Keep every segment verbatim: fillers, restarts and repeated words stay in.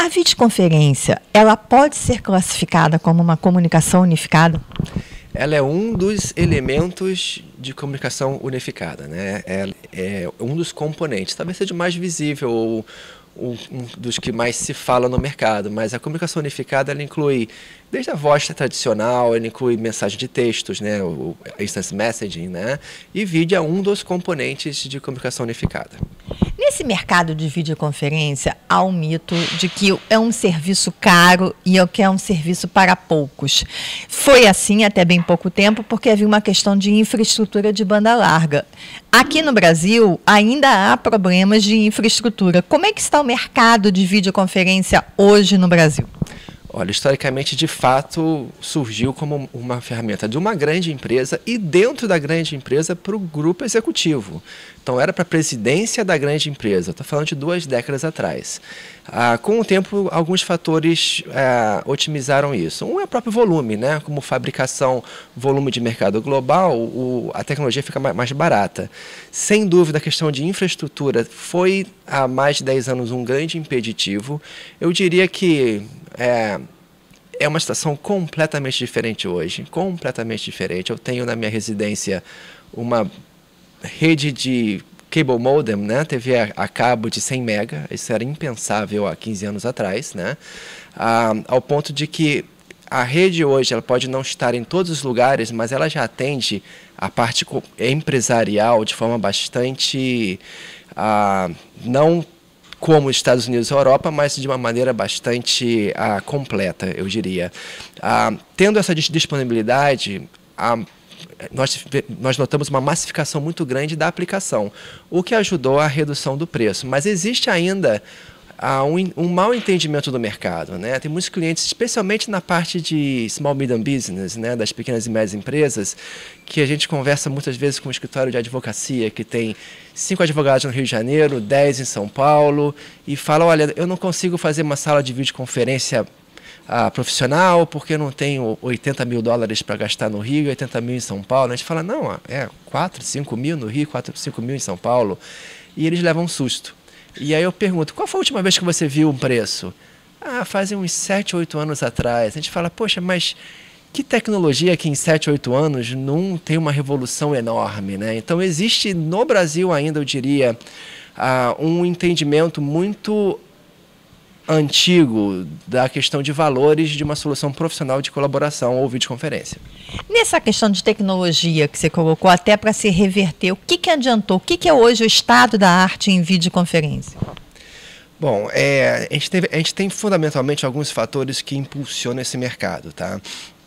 A videoconferência, ela pode ser classificada como uma comunicação unificada? Ela é um dos elementos de comunicação unificada, né? É, é um dos componentes, talvez seja o mais visível ou um, um dos que mais se fala no mercado, mas a comunicação unificada ela inclui desde a voz tradicional, ela inclui mensagem de textos, né? O instant messaging, né? E vídeo é um dos componentes de comunicação unificada. Nesse mercado de videoconferência, há um mito de que é um serviço caro e que é um serviço para poucos. Foi assim até bem pouco tempo, porque havia uma questão de infraestrutura de banda larga. Aqui no Brasil, ainda há problemas de infraestrutura. Como é que está o mercado de videoconferência hoje no Brasil? Olha, historicamente, de fato, surgiu como uma ferramenta de uma grande empresa e dentro da grande empresa para o grupo executivo. Então, era para a presidência da grande empresa. Estou falando de duas décadas atrás. Ah, com o tempo, alguns fatores ah, otimizaram isso. Um é o próprio volume, né? Como fabricação, volume de mercado global, o, a tecnologia fica mais barata. Sem dúvida, a questão de infraestrutura foi, há mais de dez anos, um grande impeditivo. Eu diria que É, é uma situação completamente diferente hoje, completamente diferente. Eu tenho na minha residência uma rede de cable modem, né, T V a, a cabo de cem mega, isso era impensável há quinze anos atrás, né, ah, ao ponto de que a rede hoje ela pode não estar em todos os lugares, mas ela já atende a parte empresarial de forma bastante, ah, não como Estados Unidos e Europa, mas de uma maneira bastante ah, completa, eu diria. Ah, tendo essa disponibilidade, ah, nós, nós notamos uma massificação muito grande da aplicação, o que ajudou à redução do preço. Mas existe ainda ah, um, um mau entendimento do mercado, né? Tem muitos clientes, especialmente na parte de small medium business, né? Das pequenas e médias empresas, que a gente conversa muitas vezes com o escritório de advocacia, que tem cinco advogados no Rio de Janeiro, dez em São Paulo, e fala, olha, eu não consigo fazer uma sala de videoconferência ah, profissional porque eu não tenho oitenta mil dólares para gastar no Rio e oitenta mil em São Paulo. A gente fala, não, é quatro, cinco mil no Rio, quatro, cinco mil em São Paulo, e eles levam um susto. E aí eu pergunto, qual foi a última vez que você viu um preço? Ah, fazem uns sete, oito anos atrás. A gente fala, poxa, mas que tecnologia que em sete, oito anos não tem uma revolução enorme, né? Então existe no Brasil ainda, eu diria, uh, um entendimento muito antigo da questão de valores de uma solução profissional de colaboração ou videoconferência. Nessa questão de tecnologia que você colocou, até para se reverter, o que, que adiantou? O que, que é hoje o estado da arte em videoconferência? Bom, é, a, gente teve, a gente tem fundamentalmente alguns fatores que impulsionam esse mercado, tá?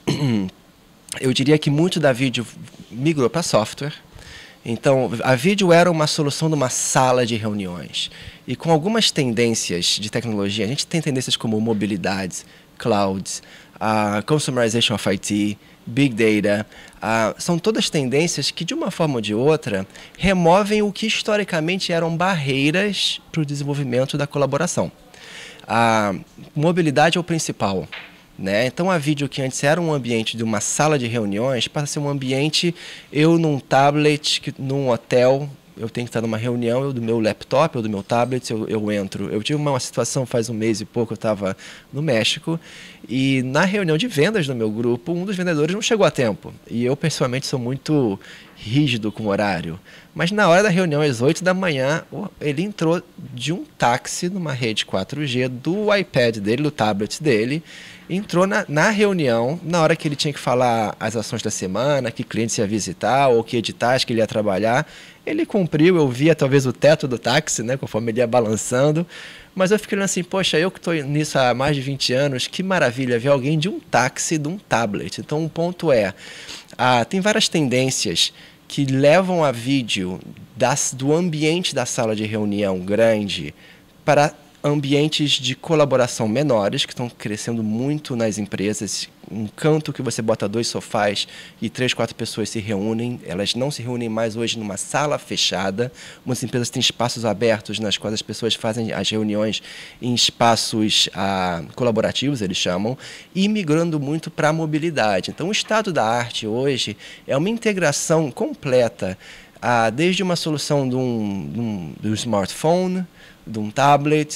Eu diria que muito da vídeo migrou para software. Então, a vídeo era uma solução de uma sala de reuniões. E com algumas tendências de tecnologia, a gente tem tendências como mobilidade, clouds, uh, consumerization of I T, big data. Uh, são todas tendências que, de uma forma ou de outra, removem o que historicamente eram barreiras para o desenvolvimento da colaboração. A mobilidade é o principal. Né? Então, a vídeo que antes era um ambiente de uma sala de reuniões passa a ser um ambiente, eu num tablet, num hotel, eu tenho que estar numa reunião, eu do meu laptop, eu do meu tablet, eu, eu entro. Eu tive uma situação faz um mês e pouco, eu estava no México, e na reunião de vendas do meu grupo, um dos vendedores não chegou a tempo. E eu, pessoalmente, sou muito rígido com o horário. Mas na hora da reunião, às oito da manhã, ele entrou de um táxi numa rede quatro G do iPad dele, do tablet dele, entrou na, na reunião, na hora que ele tinha que falar as ações da semana, que clientes ia visitar ou que editais que ele ia trabalhar. Ele cumpriu, eu via talvez o teto do táxi, né, conforme ele ia balançando, mas eu fiquei olhando assim, poxa, eu que estou nisso há mais de vinte anos, que maravilha ver alguém de um táxi, de um tablet. Então, um ponto é, ah, tem várias tendências que levam a vídeo das, do ambiente da sala de reunião grande para ambientes de colaboração menores, que estão crescendo muito nas empresas. Um canto que você bota dois sofás e três, quatro pessoas se reúnem. Elas não se reúnem mais hoje numa sala fechada. Muitas empresas têm espaços abertos nas quais as pessoas fazem as reuniões em espaços ah, colaborativos, eles chamam, e migrando muito para a mobilidade. Então, o estado da arte hoje é uma integração completa, ah, desde uma solução de um, de um, de um smartphone, de um tablet,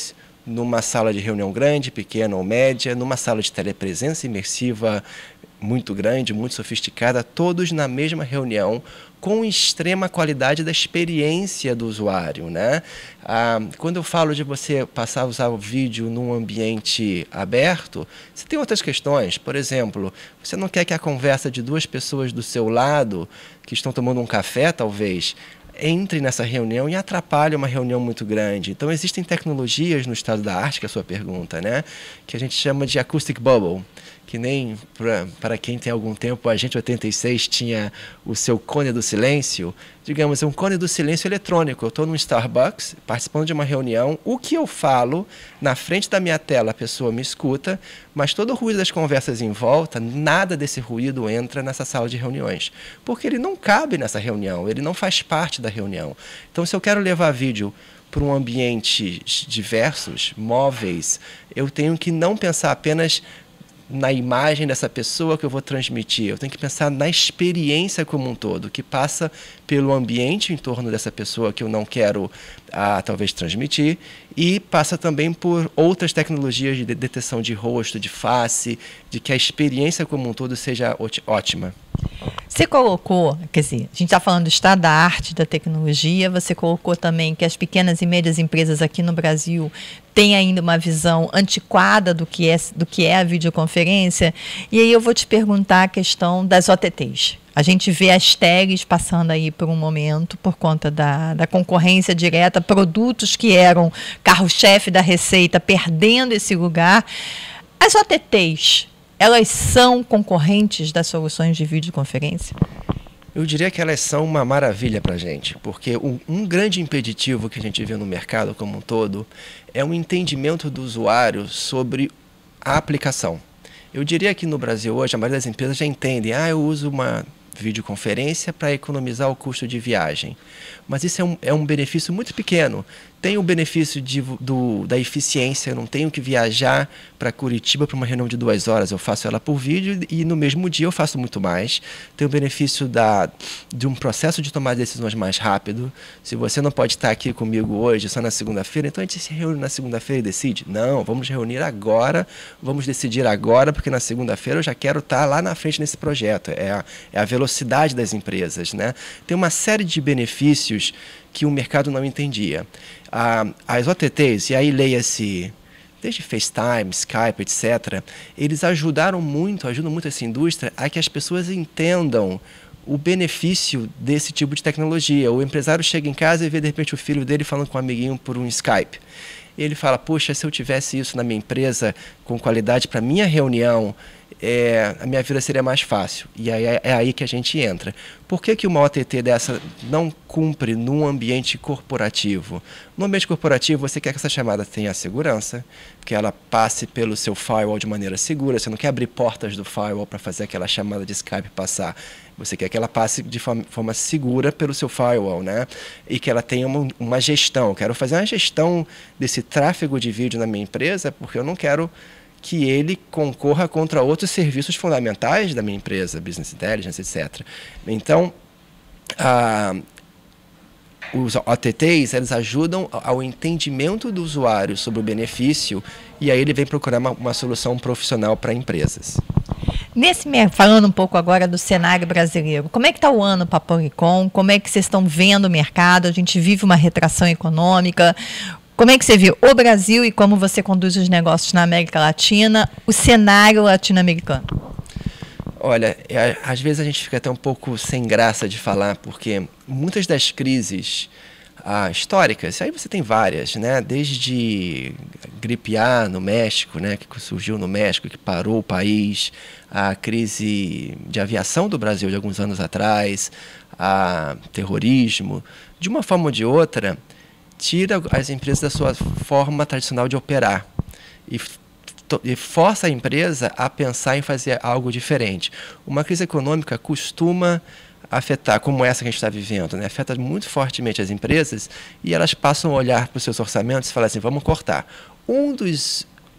numa sala de reunião grande, pequena ou média, numa sala de telepresença imersiva muito grande, muito sofisticada, todos na mesma reunião, com extrema qualidade da experiência do usuário, né? Ah, quando eu falo de você passar a usar o vídeo num ambiente aberto, você tem outras questões. Por exemplo, você não quer que a conversa de duas pessoas do seu lado, que estão tomando um café, talvez, entre nessa reunião e atrapalhe uma reunião muito grande. Então, existem tecnologias no estado da arte, que é a sua pergunta, né? Que a gente chama de acoustic bubble, que nem para quem tem algum tempo, a gente oitenta e seis tinha o seu cone do silêncio, digamos, é um cone do silêncio eletrônico. Eu estou num Starbucks, participando de uma reunião, o que eu falo, na frente da minha tela a pessoa me escuta, mas todo o ruído das conversas em volta, nada desse ruído entra nessa sala de reuniões, porque ele não cabe nessa reunião, ele não faz parte da reunião. Então, se eu quero levar vídeo para um ambiente diversos, móveis, eu tenho que não pensar apenas na imagem dessa pessoa que eu vou transmitir. Eu tenho que pensar na experiência como um todo, que passa pelo ambiente em torno dessa pessoa que eu não quero, ah, talvez, transmitir, e passa também por outras tecnologias de detecção de rosto, de face, de que a experiência como um todo seja ótima. Você colocou, quer dizer, a gente está falando do estado da arte, da tecnologia, você colocou também que as pequenas e médias empresas aqui no Brasil têm ainda uma visão antiquada do que é, do que é a videoconferência, e aí eu vou te perguntar a questão das O T Ts. A gente vê as tags passando aí por um momento, por conta da, da concorrência direta, produtos que eram carro-chefe da receita perdendo esse lugar. As O T Ts, elas são concorrentes das soluções de videoconferência? Eu diria que elas são uma maravilha para a gente, porque um, um grande impeditivo que a gente vê no mercado como um todo é um entendimento do usuário sobre a aplicação. Eu diria que no Brasil hoje a maioria das empresas já entendem, ah, eu uso uma videoconferência para economizar o custo de viagem. Mas isso é um, é um benefício muito pequeno. Tem o benefício de, do, da eficiência, eu não tenho que viajar para Curitiba para uma reunião de duas horas, eu faço ela por vídeo e no mesmo dia eu faço muito mais. Tem o benefício da, de um processo de tomar decisões mais rápido. Se você não pode estar aqui comigo hoje, só na segunda-feira, então a gente se reúne na segunda-feira e decide? Não, vamos reunir agora, vamos decidir agora, porque na segunda-feira eu já quero estar lá na frente nesse projeto. É a, é a velocidade das empresas, né? Tem uma série de benefícios que o mercado não entendia. Ah, as O T Ts, e aí leia-se, desde FaceTime, Skype, etcétera, eles ajudaram muito, ajudam muito essa indústria a que as pessoas entendam o benefício desse tipo de tecnologia. O empresário chega em casa e vê, de repente, o filho dele falando com um amiguinho por um Skype. Ele fala, poxa, se eu tivesse isso na minha empresa, com qualidade para minha reunião, é, a minha vida seria mais fácil. E aí, é aí que a gente entra. Por que que uma O T T dessa não cumpre num ambiente corporativo? No ambiente corporativo, você quer que essa chamada tenha segurança, que ela passe pelo seu firewall de maneira segura. Você não quer abrir portas do firewall para fazer aquela chamada de Skype passar. Você quer que ela passe de forma, forma segura pelo seu firewall, né? E que ela tenha uma, uma gestão. Eu quero fazer uma gestão desse tráfego de vídeo na minha empresa, porque eu não quero que ele concorra contra outros serviços fundamentais da minha empresa, Business Intelligence, etcétera. Então, ah, os O T Ts, eles ajudam ao entendimento do usuário sobre o benefício e aí ele vem procurar uma, uma solução profissional para empresas. Nesse, falando um pouco agora do cenário brasileiro, como é que está o ano para a Polycom? Como é que vocês estão vendo o mercado? A gente vive uma retração econômica. Como é que você vê o Brasil e como você conduz os negócios na América Latina, o cenário latino-americano? Olha, é, às vezes a gente fica até um pouco sem graça de falar, porque muitas das crises ah, históricas, aí você tem várias, né? Desde gripe A no México, né? Que surgiu no México, que parou o país, a crise de aviação do Brasil de alguns anos atrás, a terrorismo, de uma forma ou de outra, tira as empresas da sua forma tradicional de operar e, e força a empresa a pensar em fazer algo diferente. Uma crise econômica costuma afetar, como essa que a gente está vivendo, né? Afeta muito fortemente as empresas e elas passam a olhar para os seus orçamentos e falar assim, vamos cortar. Um dos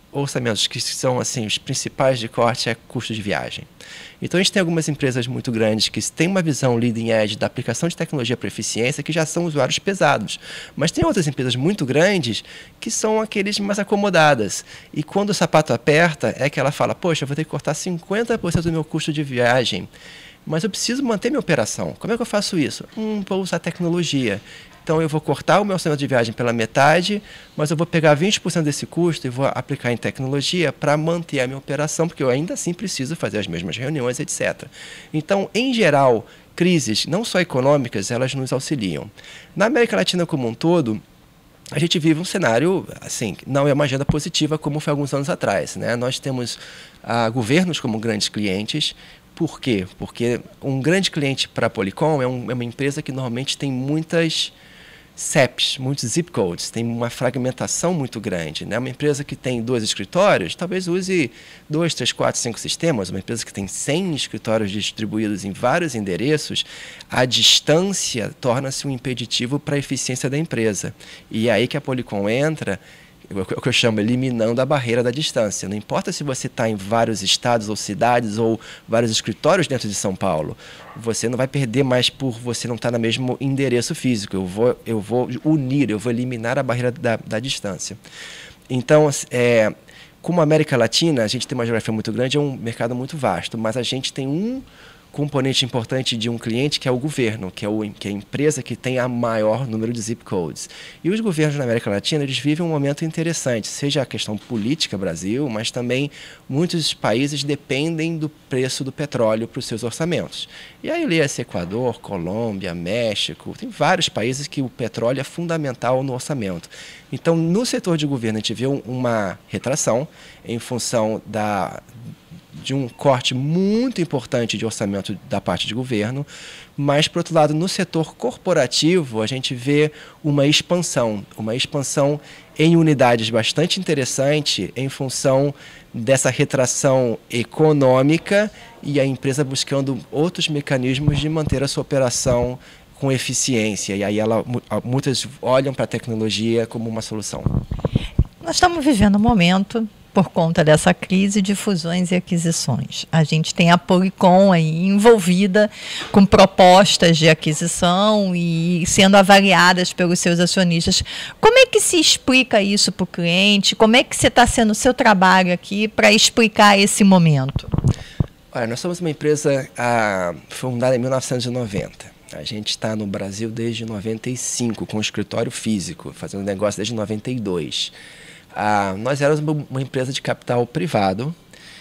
orçamentos que são assim os principais de corte é custo de viagem. Então a gente tem algumas empresas muito grandes que têm uma visão leading edge da aplicação de tecnologia para eficiência que já são usuários pesados. Mas tem outras empresas muito grandes que são aqueles mais acomodadas. E quando o sapato aperta, é que ela fala, poxa, eu vou ter que cortar cinquenta por cento do meu custo de viagem, mas eu preciso manter minha operação. Como é que eu faço isso? Hum, vou usar tecnologia. Então, eu vou cortar o meu orçamento de viagem pela metade, mas eu vou pegar vinte por cento desse custo e vou aplicar em tecnologia para manter a minha operação, porque eu ainda assim preciso fazer as mesmas reuniões, etcétera. Então, em geral, crises, não só econômicas, elas nos auxiliam. Na América Latina como um todo, a gente vive um cenário, assim, não é uma agenda positiva como foi alguns anos atrás, né? Nós temos ah, governos como grandes clientes. Por quê? Porque um grande cliente para a Polycom é, um, é uma empresa que normalmente tem muitas C E Ps, muitos zip codes, tem uma fragmentação muito grande, né? Uma empresa que tem dois escritórios, talvez use dois, três, quatro, cinco sistemas. Uma empresa que tem cem escritórios distribuídos em vários endereços, a distância torna-se um impeditivo para a eficiência da empresa. E é aí que a Polycom entra, o que eu chamo eliminando a barreira da distância. Não importa se você está em vários estados ou cidades ou vários escritórios dentro de São Paulo, você não vai perder mais por você não estar no mesmo endereço físico. Eu vou, eu vou unir, eu vou eliminar a barreira da, da distância. Então, é, como a América Latina, a gente tem uma geografia muito grande, é um mercado muito vasto, mas a gente tem um componente importante de um cliente que é o governo, que é, o, que é a empresa que tem a maior número de zip codes. E os governos na América Latina, eles vivem um momento interessante, seja a questão política Brasil, mas também muitos países dependem do preço do petróleo para os seus orçamentos. E aí lê-se Equador, Colômbia, México, tem vários países que o petróleo é fundamental no orçamento. Então, no setor de governo, a gente vê uma retração em função da de um corte muito importante de orçamento da parte de governo, mas, por outro lado, no setor corporativo, a gente vê uma expansão, uma expansão em unidades bastante interessante em função dessa retração econômica e a empresa buscando outros mecanismos de manter a sua operação com eficiência. E aí ela, muitas olham para a tecnologia como uma solução. Nós estamos vivendo um momento, por conta dessa crise de fusões e aquisições. A gente tem a Polycom aí envolvida com propostas de aquisição e sendo avaliadas pelos seus acionistas. Como é que se explica isso para o cliente? Como é que você está sendo o seu trabalho aqui para explicar esse momento? Olha, nós somos uma empresa ah, fundada em mil novecentos e noventa. A gente está no Brasil desde noventa e cinco, com um escritório físico, fazendo negócio desde noventa e dois. Ah, nós éramos uma empresa de capital privado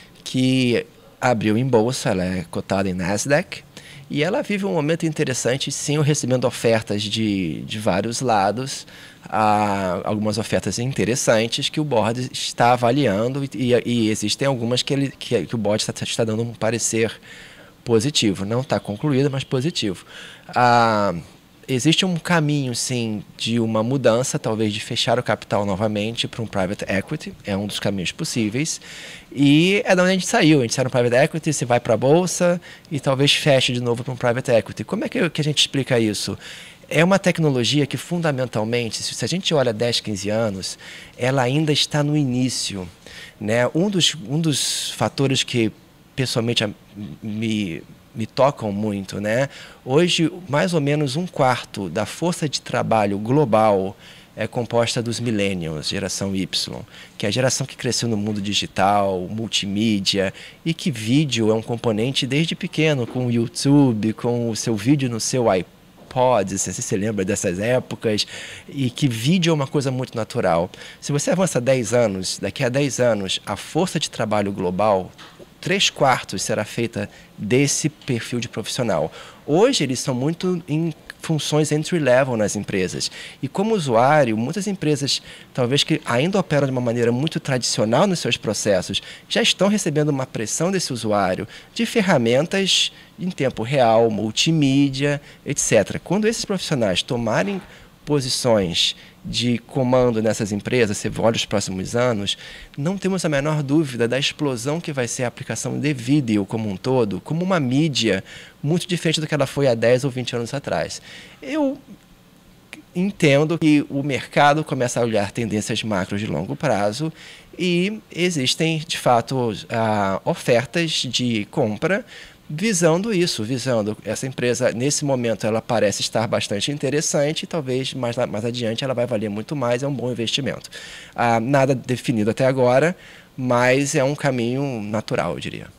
que abriu em bolsa, ela é cotada em Nasdaq, e ela vive um momento interessante, sim, recebendo ofertas de, de vários lados, ah, algumas ofertas interessantes que o board está avaliando, e, e existem algumas que, ele, que, que o board está, está dando um parecer positivo, não está concluído, mas positivo. Ah, Existe um caminho, sim, de uma mudança, talvez de fechar o capital novamente para um private equity, é um dos caminhos possíveis, e é da onde a gente saiu, a gente sai no private equity, você vai para a bolsa e talvez feche de novo para um private equity. Como é que, que a gente explica isso? É uma tecnologia que, fundamentalmente, se a gente olha dez, quinze anos, ela ainda está no início, né? Um dos, um dos fatores que, pessoalmente, me... me tocam muito, né? Hoje, mais ou menos um quarto da força de trabalho global é composta dos millennials, geração Y, que é a geração que cresceu no mundo digital, multimídia, e que vídeo é um componente desde pequeno, com o YouTube, com o seu vídeo no seu iPod, se você se lembra dessas épocas, e que vídeo é uma coisa muito natural. Se você avança dez anos, daqui a dez anos, a força de trabalho global, três quartos será feita desse perfil de profissional. Hoje, eles são muito em funções entry-level nas empresas. E como usuário, muitas empresas, talvez que ainda operam de uma maneira muito tradicional nos seus processos, já estão recebendo uma pressão desse usuário de ferramentas em tempo real, multimídia, etcétera. Quando esses profissionais tomarem posições de comando nessas empresas, você olha os próximos anos, não temos a menor dúvida da explosão que vai ser a aplicação de vídeo como um todo, como uma mídia muito diferente do que ela foi há dez ou vinte anos atrás. Eu entendo que o mercado começa a olhar tendências macros de longo prazo e existem, de fato, uh, ofertas de compra visando isso, visando essa empresa, nesse momento ela parece estar bastante interessante e talvez mais, mais adiante ela vai valer muito mais, é um bom investimento. Uh, nada definido até agora, mas é um caminho natural, eu diria.